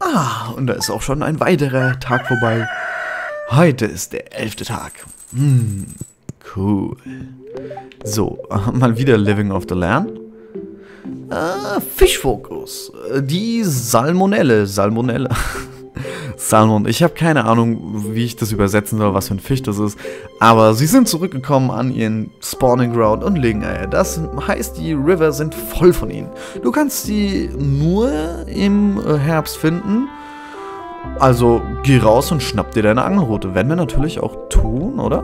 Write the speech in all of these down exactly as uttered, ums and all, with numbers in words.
Ah, und da ist auch schon ein weiterer Tag vorbei. Heute ist der elfte Tag. Hm, cool. So, mal wieder Living of the Land. Äh, Fischfokus. Die Salmonelle. Salmonelle. Salmon. Ich habe keine Ahnung, wie ich das übersetzen soll, was für ein Fisch das ist. Aber sie sind zurückgekommen an ihren Spawning Ground und legen Eier. Das heißt, die River sind voll von ihnen. Du kannst sie nur im Herbst finden. Also geh raus und schnapp dir deine Angelrute. Werden wir natürlich auch tun, oder?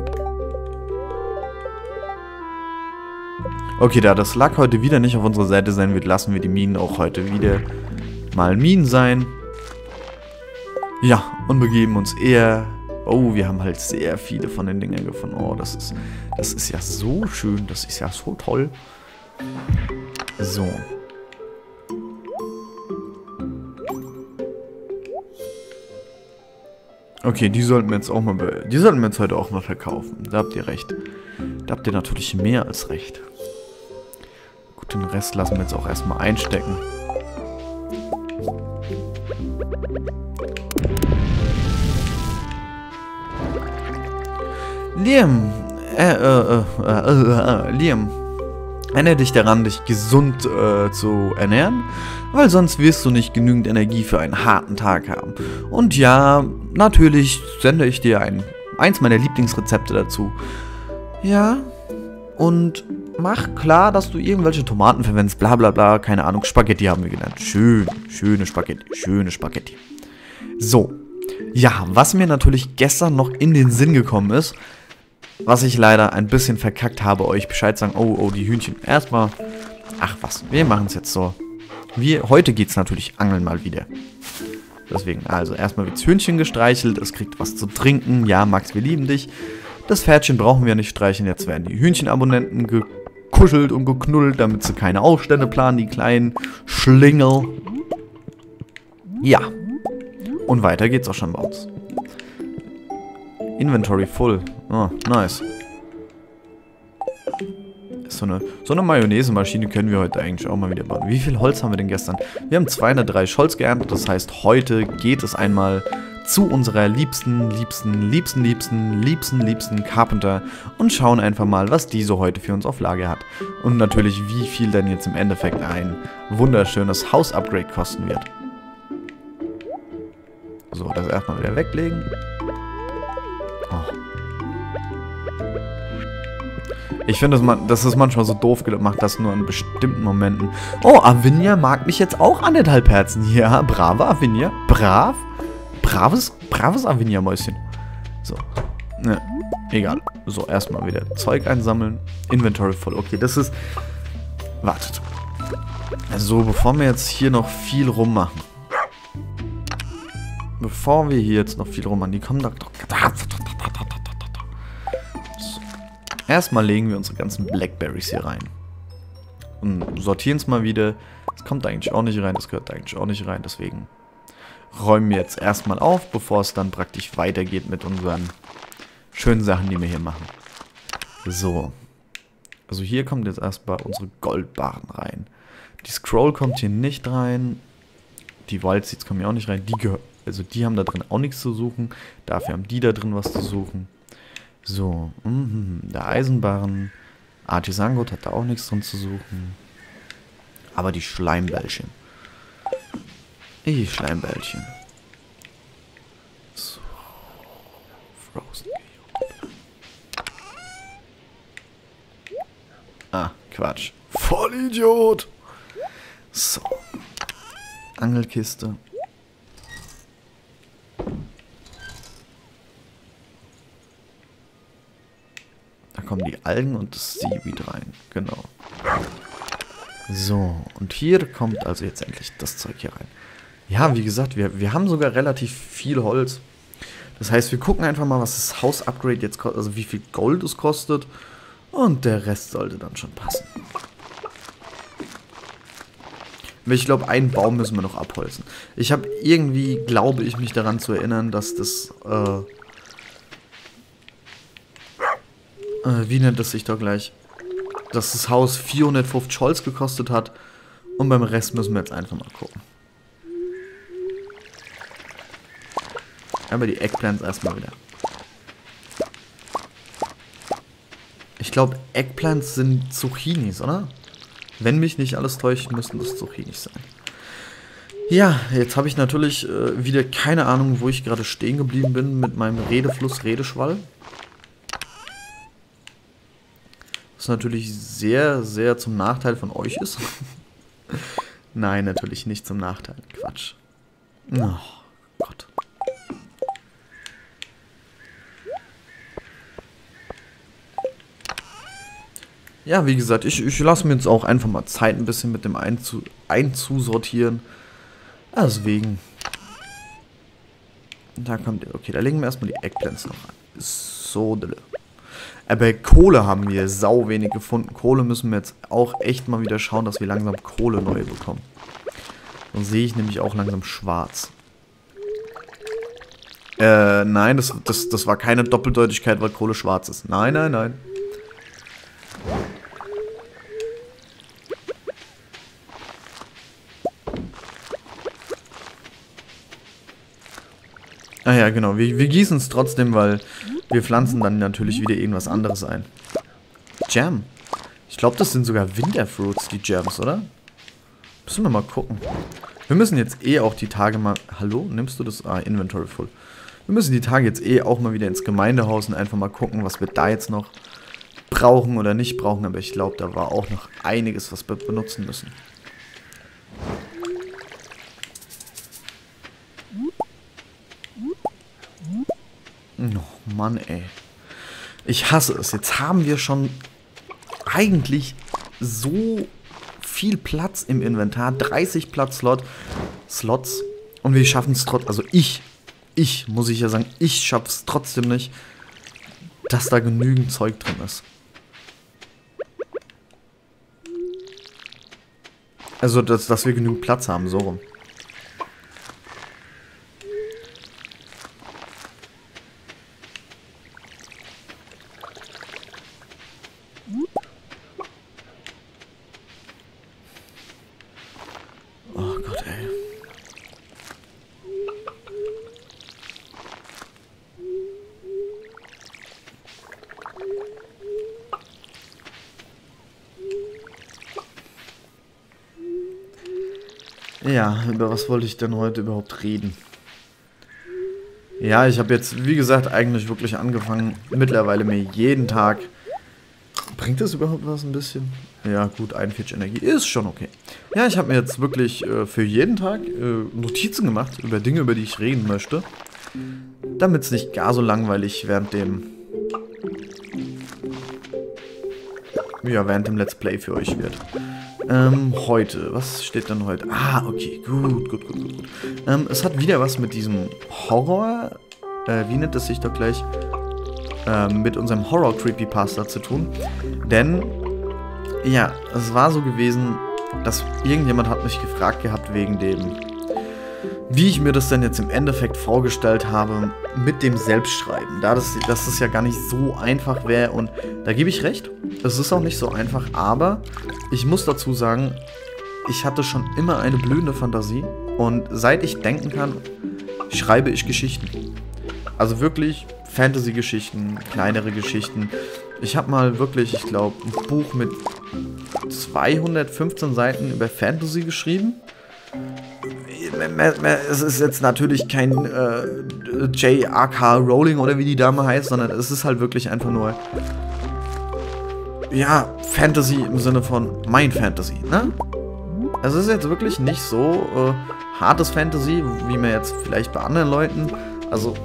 Okay, da das Lack heute wieder nicht auf unserer Seite sein wird, lassen wir die Minen auch heute wieder mal Minen sein. Ja, und begeben uns eher... Oh, wir haben halt sehr viele von den Dingern gefunden. Oh, das ist, das ist ja so schön. Das ist ja so toll. So. Okay, die sollten wir jetzt auch mal... Die sollten wir jetzt heute auch mal verkaufen. Da habt ihr recht. Da habt ihr natürlich mehr als recht. Gut, den Rest lassen wir jetzt auch erstmal einstecken. Liam, äh, äh, äh, äh, äh, Liam, erinnere dich daran, dich gesund äh, zu ernähren, weil sonst wirst du nicht genügend Energie für einen harten Tag haben. Und ja, natürlich sende ich dir ein, eins meiner Lieblingsrezepte dazu. Ja, und mach klar, dass du irgendwelche Tomaten verwendest, bla bla bla, keine Ahnung, Spaghetti haben wir genannt. Schön, schöne Spaghetti, schöne Spaghetti. So, ja, was mir natürlich gestern noch in den Sinn gekommen ist, was ich leider ein bisschen verkackt habe, euch Bescheid sagen, oh, oh, die Hühnchen. Erstmal, ach was, wir machen es jetzt so. Wir, heute geht es natürlich angeln mal wieder. Deswegen, also erstmal wird das Hühnchen gestreichelt, es kriegt was zu trinken. Ja, Max, wir lieben dich. Das Pferdchen brauchen wir nicht streicheln, jetzt werden die Hühnchenabonnenten gekuschelt und geknuddelt, damit sie keine Aufstände planen, die kleinen Schlingel. Ja, und weiter geht's auch schon bei uns. Inventory full. Oh, nice. So eine, so eine Mayonnaise-Maschine können wir heute eigentlich auch mal wieder bauen. Wie viel Holz haben wir denn gestern? Wir haben zweihundertdreißig Holz geerntet. Das heißt, heute geht es einmal zu unserer liebsten, liebsten, liebsten, liebsten, liebsten, liebsten Carpenter und schauen einfach mal, was die so heute für uns auf Lager hat. Und natürlich, wie viel denn jetzt im Endeffekt ein wunderschönes Haus-Upgrade kosten wird. So, das erstmal wieder weglegen. Oh. Ich finde, das, das ist manchmal so doof gemacht, dass nur in bestimmten Momenten... Oh, Avinia mag mich jetzt auch anderthalb Herzen. Ja, brave Avinia. Brav. Braves, braves Avinia-Mäuschen. So. Ne, egal. So, erstmal wieder Zeug einsammeln. Inventory voll. Okay, das ist... Wartet. Also, bevor wir jetzt hier noch viel rummachen. Bevor wir hier jetzt noch viel rummachen, die kommen doch... So. Erstmal legen wir unsere ganzen Blackberries hier rein. Und sortieren es mal wieder. Das kommt eigentlich auch nicht rein, das gehört eigentlich auch nicht rein. Deswegen räumen wir jetzt erstmal auf, bevor es dann praktisch weitergeht mit unseren schönen Sachen, die wir hier machen. So. Also hier kommt jetzt erstmal unsere Goldbarren rein. Die Scroll kommt hier nicht rein. Die Wild Seeds kommen hier auch nicht rein. Die gehören... Also die haben da drin auch nichts zu suchen. Dafür haben die da drin was zu suchen. So, mh, der Eisenbarren. Artisangut hat da auch nichts drin zu suchen. Aber die Schleimbällchen. Die Schleimbällchen. So. Frozen. Ah, Quatsch. Vollidiot! So. Angelkiste. Da kommen die Algen und das Seaweed rein. Genau. So, und hier kommt also jetzt endlich das Zeug hier rein. Ja, wie gesagt, wir, wir haben sogar relativ viel Holz. Das heißt, wir gucken einfach mal, was das Haus-Upgrade jetzt kostet, also wie viel Gold es kostet. Und der Rest sollte dann schon passen. Ich glaube, einen Baum müssen wir noch abholzen. Ich habe irgendwie, glaube ich, mich daran zu erinnern, dass das, äh, äh, wie nennt es sich da gleich? Dass das Haus vierhundertfünfzig Holz gekostet hat. Und beim Rest müssen wir jetzt einfach mal gucken. Aber die Eggplants erstmal wieder. Ich glaube, Eggplants sind Zucchinis, oder? Wenn mich nicht alles täuscht, müssen das Zucchinis sein. Ja, jetzt habe ich natürlich äh, wieder keine Ahnung, wo ich gerade stehen geblieben bin mit meinem Redefluss, Redeschwall. Was natürlich sehr, sehr zum Nachteil von euch ist. Nein, natürlich nicht zum Nachteil. Quatsch. Oh Gott. Ja, wie gesagt, ich, ich lasse mir jetzt auch einfach mal Zeit, ein bisschen mit dem einzu, einzusortieren. Deswegen. Da kommt, okay, da legen wir erstmal die Eggplants noch an. So, dille. Aber Kohle haben wir sau wenig gefunden. Kohle müssen wir jetzt auch echt mal wieder schauen, dass wir langsam Kohle neu bekommen. Dann sehe ich nämlich auch langsam schwarz. Äh, nein, das, das, das war keine Doppeldeutigkeit, weil Kohle schwarz ist. Nein, nein, nein. Ah ja, genau. Wir, wir gießen es trotzdem, weil wir pflanzen dann natürlich wieder irgendwas anderes ein. Jam. Ich glaube, das sind sogar Winterfruits, die Jams, oder? Müssen wir mal gucken. Wir müssen jetzt eh auch die Tage mal... Hallo? Nimmst du das? Ah, Inventory full. Wir müssen die Tage jetzt eh auch mal wieder ins Gemeindehaus und einfach mal gucken, was wir da jetzt noch brauchen oder nicht brauchen. Aber ich glaube, da war auch noch einiges, was wir benutzen müssen. Oh Mann, ey. Ich hasse es. Jetzt haben wir schon eigentlich so viel Platz im Inventar. dreißig Platz-Slot. Slots. Und wir schaffen es trotzdem. Also ich, ich, muss ich ja sagen, ich schaffe es trotzdem nicht, dass da genügend Zeug drin ist. Also, dass, dass wir genügend Platz haben, so rum. Oh Gott, ey. Ja, über was wollte ich denn heute überhaupt reden? Ja, ich habe jetzt, wie gesagt, eigentlich wirklich angefangen, mittlerweile mir jeden Tag... Bringt das überhaupt was ein bisschen? Ja, gut, einundvierzig Energie ist schon okay. Ja, ich habe mir jetzt wirklich äh, für jeden Tag äh, Notizen gemacht über Dinge, über die ich reden möchte. Damit es nicht gar so langweilig während dem... Ja, während dem Let's Play für euch wird. Ähm, heute. Was steht denn heute? Ah, okay. Gut, gut, gut, gut, gut. Ähm, es hat wieder was mit diesem Horror, äh, wie nennt es sich doch gleich, ähm, mit unserem Horror-Creepypasta zu tun. Denn, ja, es war so gewesen, dass irgendjemand hat mich gefragt gehabt wegen dem, wie ich mir das denn jetzt im Endeffekt vorgestellt habe mit dem Selbstschreiben. Da das, dass das ja gar nicht so einfach wäre und da gebe ich recht, es ist auch nicht so einfach, aber ich muss dazu sagen, ich hatte schon immer eine blühende Fantasie und seit ich denken kann, schreibe ich Geschichten. Also wirklich Fantasy-Geschichten, kleinere Geschichten. Ich habe mal wirklich, ich glaube, ein Buch mit zweihundertfünfzehn Seiten über Fantasy geschrieben. Es ist jetzt natürlich kein äh, J R K Rowling oder wie die Dame heißt, sondern es ist halt wirklich einfach nur, ja, Fantasy im Sinne von mein Fantasy, ne? Es ist jetzt wirklich nicht so äh, hartes Fantasy, wie man jetzt vielleicht bei anderen Leuten, also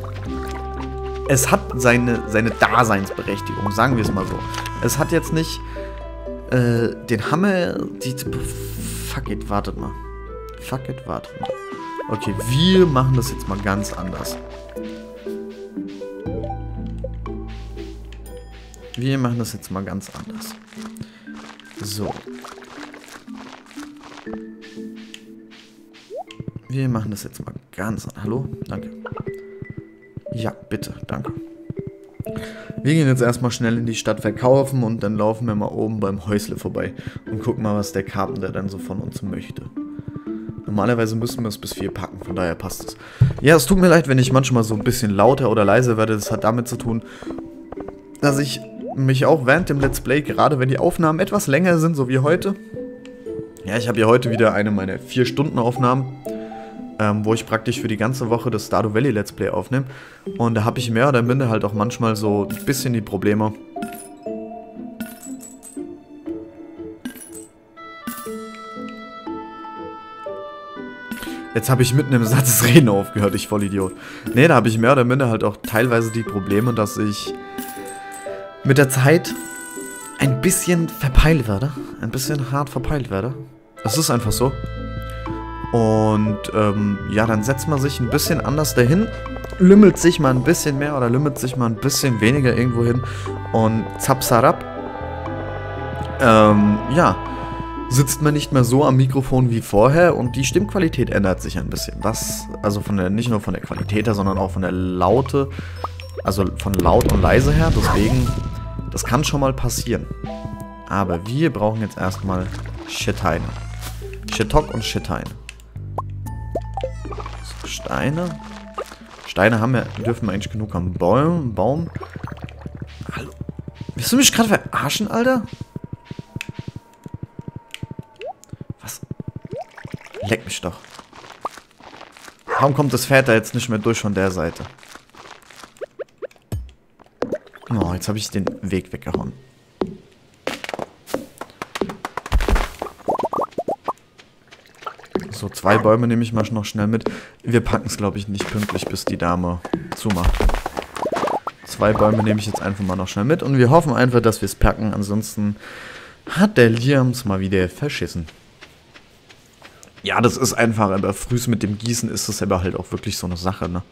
es hat seine, seine Daseinsberechtigung, sagen wir es mal so. Es hat jetzt nicht äh, den Hammer, die, fuck it, wartet mal. Fuck it, wartet mal. Okay, wir machen das jetzt mal ganz anders. Wir machen das jetzt mal ganz anders. So. Wir machen das jetzt mal ganz anders. Hallo? Danke. Ja, bitte, danke. Wir gehen jetzt erstmal schnell in die Stadt verkaufen und dann laufen wir mal oben beim Häusle vorbei und gucken mal, was der Carpenter dann so von uns möchte. Normalerweise müssen wir es bis vier packen, von daher passt es. Ja, es tut mir leid, wenn ich manchmal so ein bisschen lauter oder leiser werde. Das hat damit zu tun, dass ich mich auch während dem Let's Play, gerade wenn die Aufnahmen etwas länger sind, so wie heute. Ja, ich habe ja heute wieder eine meiner vier Stunden Aufnahmen, ähm, wo ich praktisch für die ganze Woche das Stardew Valley Let's Play aufnehme. Und da habe ich mehr oder minder halt auch manchmal so ein bisschen die Probleme. Jetzt habe ich mitten im Satz das Reden aufgehört, ich Vollidiot. Ne, da habe ich mehr oder minder halt auch teilweise die Probleme, dass ich mit der Zeit ein bisschen verpeilt werde. Ein bisschen hart verpeilt werde. Es ist einfach so. Und ähm, ja, dann setzt man sich ein bisschen anders dahin, lümmelt sich mal ein bisschen mehr oder lümmelt sich mal ein bisschen weniger irgendwo hin und zapsarab. Ähm, ja. Sitzt man nicht mehr so am Mikrofon wie vorher und die Stimmqualität ändert sich ein bisschen. Was, also von der, nicht nur von der Qualität her, sondern auch von der Laute, also von laut und leise her. Deswegen, das kann schon mal passieren. Aber wir brauchen jetzt erstmal Shitteine. Shittock und Shitteine. So, Steine. Steine haben wir, dürfen wir eigentlich genug am Baum. Baum. Hallo. Willst du mich gerade verarschen, Alter? Leck mich doch. Warum kommt das Pferd da jetzt nicht mehr durch von der Seite? Oh, jetzt habe ich den Weg weggehauen. So, zwei Bäume nehme ich mal noch schnell mit. Wir packen es, glaube ich, nicht pünktlich, bis die Dame zumacht. Zwei Bäume nehme ich jetzt einfach mal noch schnell mit. Und wir hoffen einfach, dass wir es packen. Ansonsten hat der Liams mal wieder verschissen. Ja, das ist einfach, aber frühs mit dem Gießen ist das aber halt auch wirklich so eine Sache, ne?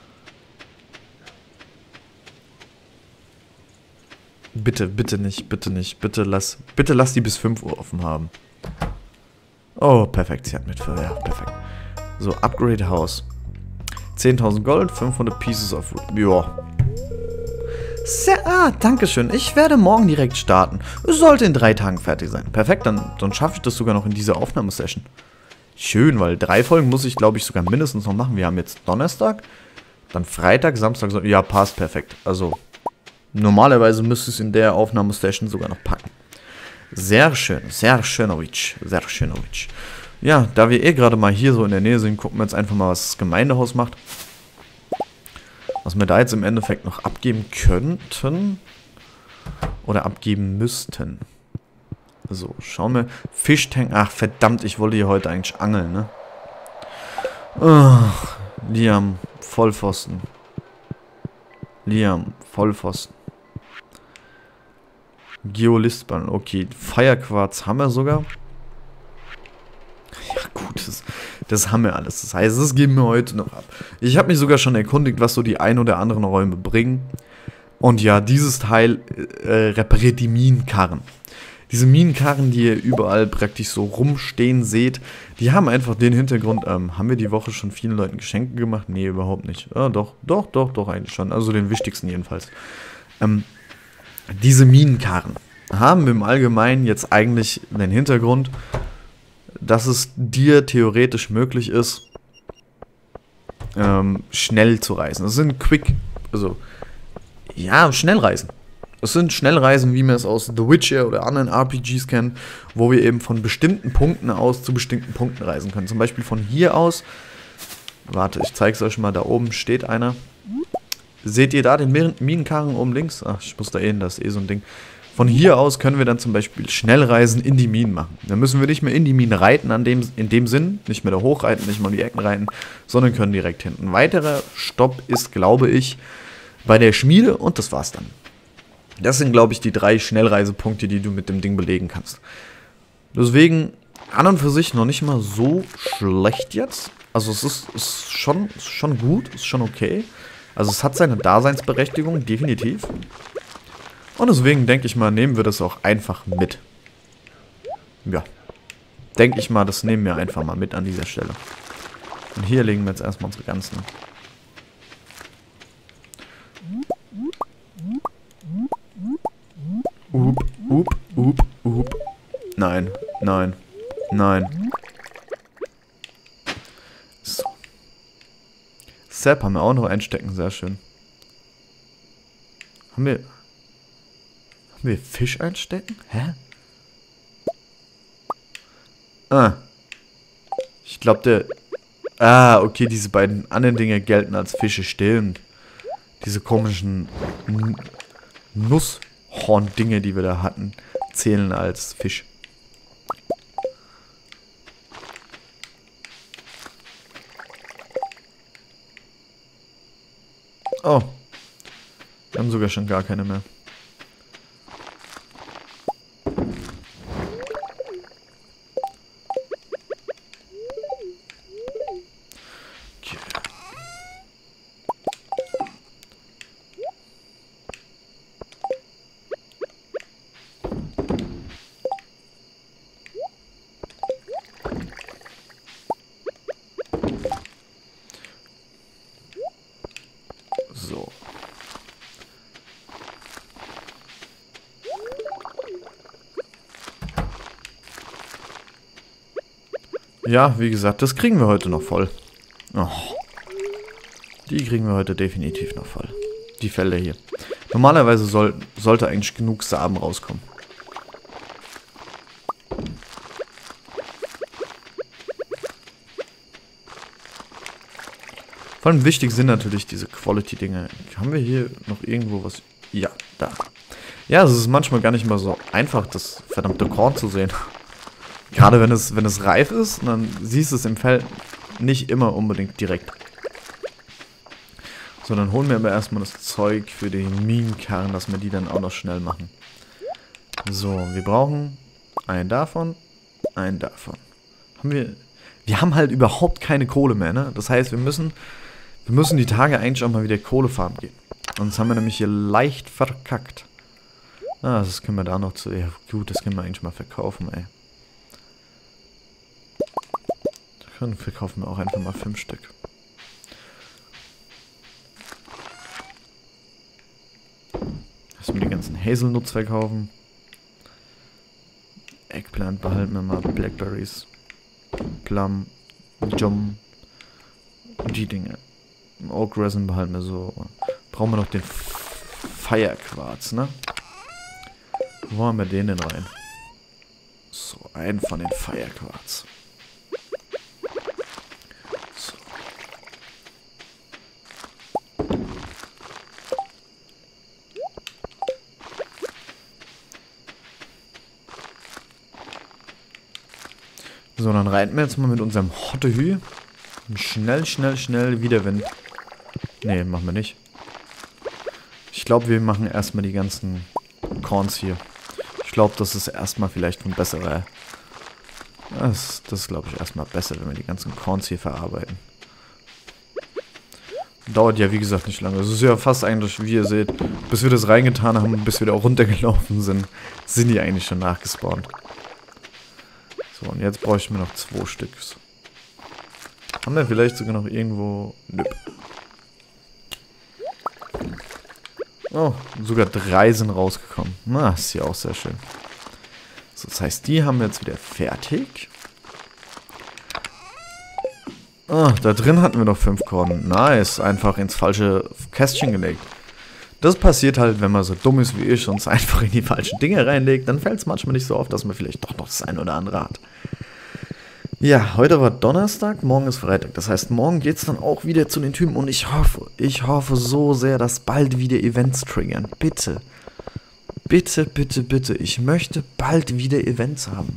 Bitte, bitte nicht, bitte nicht, bitte lass, bitte lass die bis fünf Uhr offen haben. Oh, perfekt, sie hat mit für, ja, perfekt. So, Upgrade House. zehntausend Gold, fünfhundert Pieces of Wood, ja. Sehr, ah, dankeschön, ich werde morgen direkt starten. Es sollte in drei Tagen fertig sein. Perfekt, dann, dann schaffe ich das sogar noch in dieser Aufnahmesession. Schön, weil drei Folgen muss ich, glaube ich, sogar mindestens noch machen. Wir haben jetzt Donnerstag, dann Freitag, Samstag, Sonntag. Ja, passt perfekt. Also, normalerweise müsste es in der Aufnahmesession sogar noch packen. Sehr schön, sehr schönowitsch, sehr schönowitsch. Ja, da wir eh gerade mal hier so in der Nähe sind, gucken wir jetzt einfach mal, was das Gemeindehaus macht. Was wir da jetzt im Endeffekt noch abgeben könnten. Oder abgeben müssten. So, schauen wir. Fischtank. Ach, verdammt, ich wollte hier heute eigentlich angeln, ne? Oh, Liam, Vollpfosten. Liam, Vollpfosten. Geolistballen, okay. Feierquarz haben wir sogar. Ja, gut, das, das haben wir alles. Das heißt, das geben wir heute noch ab. Ich habe mich sogar schon erkundigt, was so die ein oder anderen Räume bringen. Und ja, dieses Teil äh, repariert die Minenkarren. Diese Minenkarren, die ihr überall praktisch so rumstehen seht, die haben einfach den Hintergrund, ähm, haben wir die Woche schon vielen Leuten Geschenke gemacht? Nee, überhaupt nicht. Ah, doch, doch, doch, doch, eigentlich schon. Also den wichtigsten jedenfalls. Ähm, diese Minenkarren haben im Allgemeinen jetzt eigentlich den Hintergrund, dass es dir theoretisch möglich ist, ähm, schnell zu reisen. Das sind Quick, also, ja, Schnellreisen. Es sind Schnellreisen, wie wir es aus The Witcher oder anderen R P Gs kennen, wo wir eben von bestimmten Punkten aus zu bestimmten Punkten reisen können. Zum Beispiel von hier aus, warte, ich zeige es euch mal, da oben steht einer. Seht ihr da den Minenkarren oben links? Ach, ich muss da hin, das ist eh so ein Ding. Von hier aus können wir dann zum Beispiel Schnellreisen in die Minen machen. Dann müssen wir nicht mehr in die Minen reiten, an dem, in dem Sinn, nicht mehr da hochreiten, nicht mal um die Ecken reiten, sondern können direkt hin. Ein weiterer Stopp ist, glaube ich, bei der Schmiede und das war's dann. Das sind, glaube ich, die drei Schnellreisepunkte, die du mit dem Ding belegen kannst. Deswegen an und für sich noch nicht mal so schlecht jetzt. Also es ist, ist schon, ist schon gut, ist schon okay. Also es hat seine Daseinsberechtigung, definitiv. Und deswegen denke ich mal, nehmen wir das auch einfach mit. Ja. Denke ich mal, das nehmen wir einfach mal mit an dieser Stelle. Und hier legen wir jetzt erstmal unsere ganzen... Up, up, up, up. Nein, nein, nein. Sap haben wir auch noch einstecken, sehr schön. Haben wir... Haben wir Fisch einstecken? Hä? Ah. Ich glaube, der... Ah, okay, diese beiden anderen Dinge gelten als Fische, stimmt. Diese komischen N Nusshorn-Dinge, die wir da hatten, zählen als Fisch. Oh. Wir haben sogar schon gar keine mehr. Okay. So. Ja, wie gesagt, das kriegen wir heute noch voll. Oh. Die kriegen wir heute definitiv noch voll. Die Felder hier. Normalerweise soll, sollte eigentlich genug Samen rauskommen. Vor allem wichtig sind natürlich diese Quality-Dinge. Haben wir hier noch irgendwo was? Ja, da. Ja, es ist manchmal gar nicht mal so einfach, das verdammte Korn zu sehen. Gerade wenn es, wenn es reif ist, dann siehst du es im Feld nicht immer unbedingt direkt. So, dann holen wir aber erstmal das Zeug für den Minenkarren, dass wir die dann auch noch schnell machen. So, wir brauchen einen davon, einen davon. Haben wir... Wir haben halt überhaupt keine Kohle mehr, ne? Das heißt, wir müssen... Wir müssen die Tage eigentlich auch mal wieder Kohle farmen gehen. Sonst haben wir nämlich hier leicht verkackt. Ah, das können wir da noch zu... Ja, gut, das können wir eigentlich mal verkaufen, ey. Dann verkaufen wir auch einfach mal fünf Stück. Lassen wir die ganzen Hazelnuts verkaufen. Eggplant behalten wir mal. Blackberries. Plum. Jum. Die Dinge. Oak Resin behalten wir so. Brauchen wir noch den Feierquarz, ne? Wo haben wir den denn rein? So, einen von den Feierquarz. So. So, dann reiten wir jetzt mal mit unserem Hottehü. Schnell, schnell, schnell wieder, wenn... Ne, machen wir nicht. Ich glaube, wir machen erstmal die ganzen Corns hier. Ich glaube, das ist erstmal vielleicht ein besserer... Das, das ist, glaube ich, erstmal besser, wenn wir die ganzen Corns hier verarbeiten. Dauert ja, wie gesagt, nicht lange. Es ist ja fast eigentlich, wie ihr seht, bis wir das reingetan haben und bis wir da auch runtergelaufen sind, sind die eigentlich schon nachgespawnt. So, und jetzt bräuchten wir noch zwei Stück. Haben wir vielleicht sogar noch irgendwo... Nö. Oh, sogar drei sind rausgekommen. Na, ist ja auch sehr schön. So, das heißt, die haben wir jetzt wieder fertig. Ah, da drin hatten wir noch fünf Korn. Nice, einfach ins falsche Kästchen gelegt. Das passiert halt, wenn man so dumm ist wie ich und es einfach in die falschen Dinge reinlegt. Dann fällt es manchmal nicht so auf, dass man vielleicht doch noch das ein oder andere hat. Ja, heute war Donnerstag, morgen ist Freitag. Das heißt, morgen geht es dann auch wieder zu den Typen und ich hoffe, ich hoffe so sehr, dass bald wieder Events triggern. Bitte. Bitte, bitte, bitte. Ich möchte bald wieder Events haben.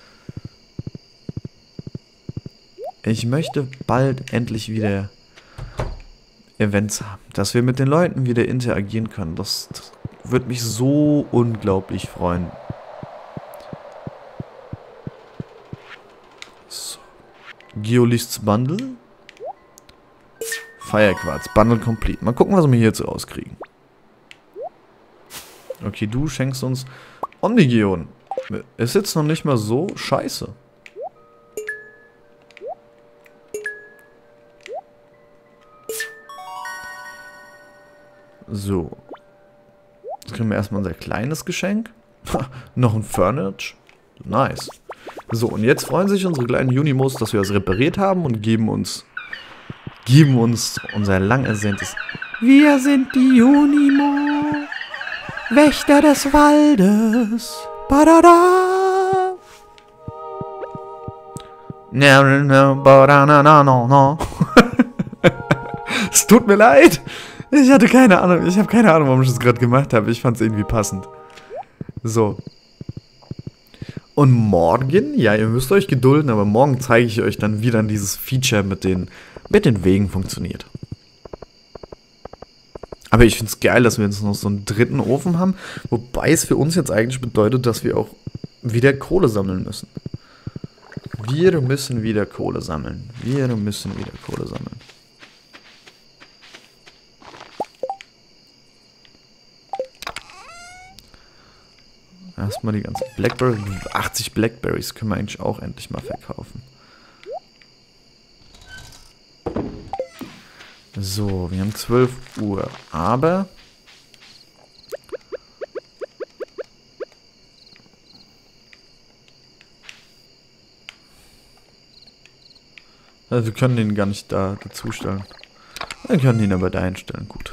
Ich möchte bald endlich wieder Events haben. Dass wir mit den Leuten wieder interagieren können. Das, das würde mich so unglaublich freuen. So. Geolists Bundle. Feierquarz. Bundle complete. Mal gucken, was wir hier jetzt rauskriegen. Okay, du schenkst uns Omnigeon. Ist jetzt noch nicht mal so scheiße. So. Jetzt kriegen wir erstmal unser kleines Geschenk. Noch ein Furniture. Nice. So, und jetzt freuen sich unsere kleinen Unimos, dass wir das repariert haben und geben uns geben uns unser lang ersehntes Wir sind die Junimo, Wächter des Waldes. Badada. No, no, no, no, no, no. Es tut mir leid. Ich hatte keine Ahnung. Ich habe keine Ahnung, warum ich das gerade gemacht habe. Ich fand es irgendwie passend. So. Und morgen, ja, ihr müsst euch gedulden, aber morgen zeige ich euch dann, wie dann dieses Feature mit den, mit den Wegen funktioniert. Aber ich finde es geil, dass wir jetzt noch so einen dritten Ofen haben, wobei es für uns jetzt eigentlich bedeutet, dass wir auch wieder Kohle sammeln müssen. Wir müssen wieder Kohle sammeln. Wir müssen wieder Kohle sammeln. Erstmal die ganzen Blackberries. achtzig Blackberries können wir eigentlich auch endlich mal verkaufen. So, wir haben zwölf Uhr, aber also wir können den gar nicht da dazu stellen. Wir können ihn aber da einstellen, gut.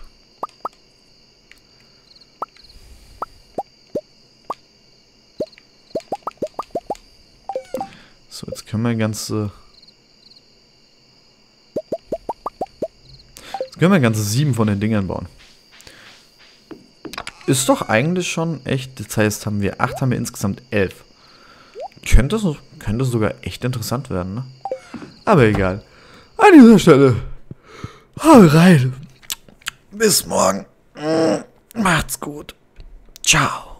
So, jetzt können wir ganze Jetzt können wir ganze sieben von den Dingern bauen. Ist doch eigentlich schon echt, das heißt, haben wir acht, haben wir insgesamt elf. Könnte, könnte sogar echt interessant werden, ne? Aber egal. An dieser Stelle. Hau rein. Bis morgen. Macht's gut. Ciao.